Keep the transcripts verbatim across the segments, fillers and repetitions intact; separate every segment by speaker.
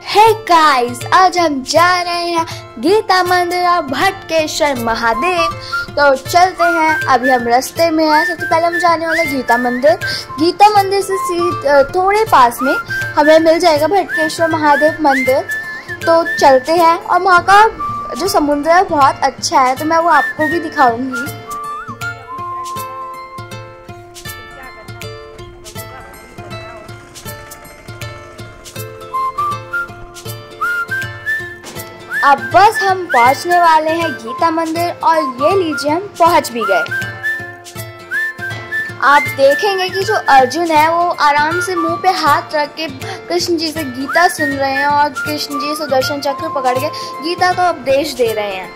Speaker 1: Hey guys, आज हम जा रहे हैं गीता मंदिर और भटकेश्वर महादेव। तो चलते हैं, अभी हम रास्ते में हैं। सबसे पहले हम जाने वाले गीता मंदिर। गीता मंदिर से सीधे थोड़े पास में हमें मिल जाएगा भटकेश्वर महादेव मंदिर। तो चलते हैं, और वहाँ का जो समुद्र है बहुत अच्छा है, तो मैं वो आपको भी दिखाऊंगी। अब बस हम पहुंचने वाले हैं गीता मंदिर, और ये लीजिए हम पहुंच भी गए। आप देखेंगे कि जो अर्जुन है वो आराम से मुंह पे हाथ रख के कृष्ण जी से गीता सुन रहे हैं, और कृष्ण जी सुदर्शन चक्र पकड़ के गीता का उपदेश दे रहे हैं।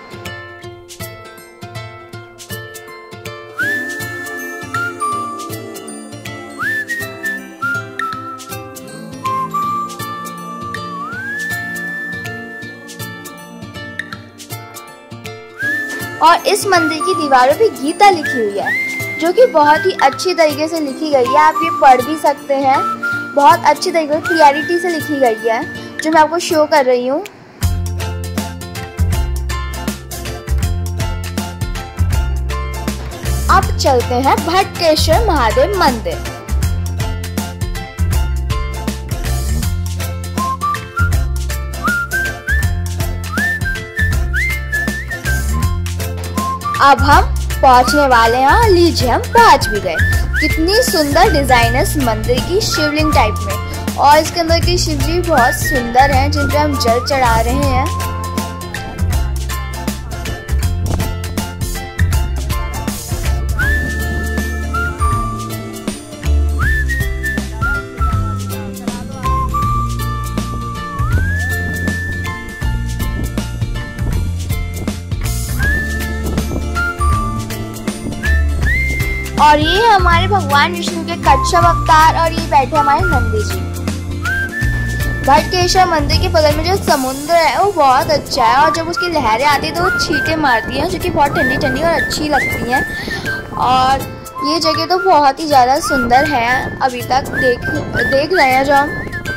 Speaker 1: और इस मंदिर की दीवारों पे गीता लिखी हुई है, जो कि बहुत ही अच्छी तरीके से लिखी गई है। आप ये पढ़ भी सकते हैं, बहुत अच्छी तरीके से क्लियरिटी से लिखी गई है, जो मैं आपको शो कर रही हूँ। अब चलते हैं भटकेश्वर महादेव मंदिर। अब हम पहुंचने वाले हैं। लीजिए हम पहुंच भी गए। कितनी सुंदर डिजाइन है इस मंदिर की, शिवलिंग टाइप में, और इसके अंदर की शिव जी बहुत सुंदर हैं, जिन पे हम जल चढ़ा रहे हैं। और ये हमारे भगवान विष्णु के कच्छप अवतार, और ये बैठे हमारे नंदी जी। भटकेश्वर मंदिर के बगल में जो समुद्र है वो बहुत अच्छा है, और जब उसकी लहरें आती है तो वो छींटे मारती हैं, जो कि बहुत ठंडी ठंडी और अच्छी लगती हैं। और ये जगह तो बहुत ही ज़्यादा सुंदर है। अभी तक देख देख रहे हैं जो हम।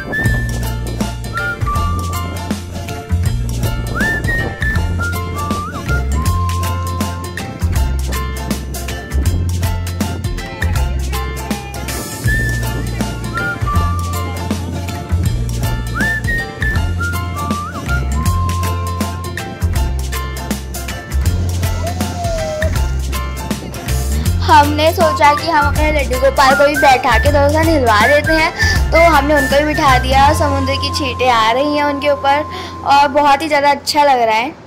Speaker 1: हमने सोचा कि हम अपने लड्डू गोपाल को भी बैठा के थोड़ा सा हिलवा देते हैं, तो हमने उनको भी बिठा दिया। समुद्र की छींटें आ रही हैं उनके ऊपर, और बहुत ही ज़्यादा अच्छा लग रहा है।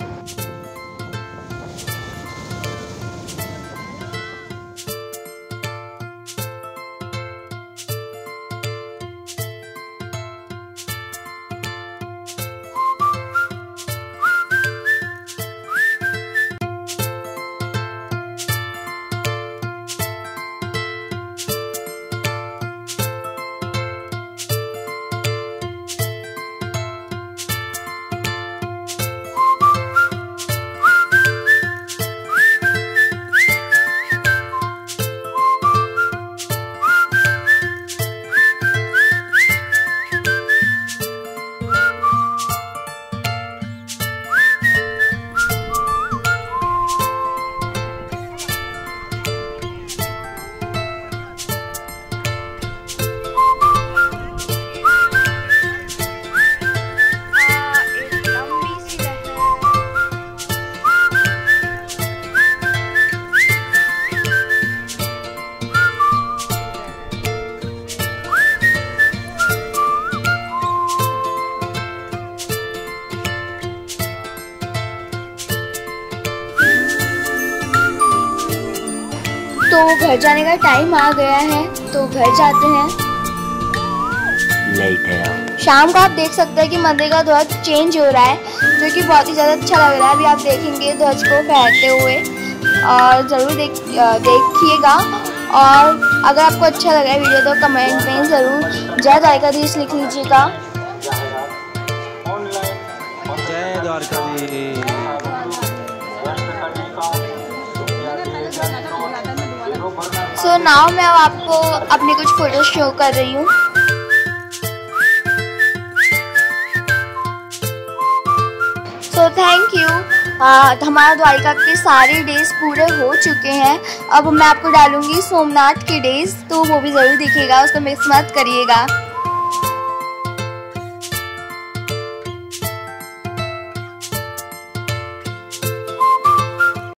Speaker 1: तो घर जाने का टाइम आ गया है, तो घर जाते हैं। शाम को आप देख सकते हैं कि मंदिर का ध्वज चेंज हो रहा है, जो कि बहुत ही ज़्यादा अच्छा लग रहा है। अभी आप देखेंगे ध्वज को फहरते हुए, और ज़रूर देख देखिएगा। और अगर आपको अच्छा लगा है वीडियो, तो कमेंट में ज़रूर जय द्वारकाधीश लिख लीजिएगा। जय द्वारकाधीश। सो नाउ मैं आपको अपनी कुछ फोटो शो कर रही हूँ। आ, हमारा द्वारिका के सारे डेज पूरे हो चुके हैं। अब मैं आपको डालूंगी सोमनाथ के डेज, तो वो भी ज़रूर देखिएगा, उसको मिस मत करिएगा।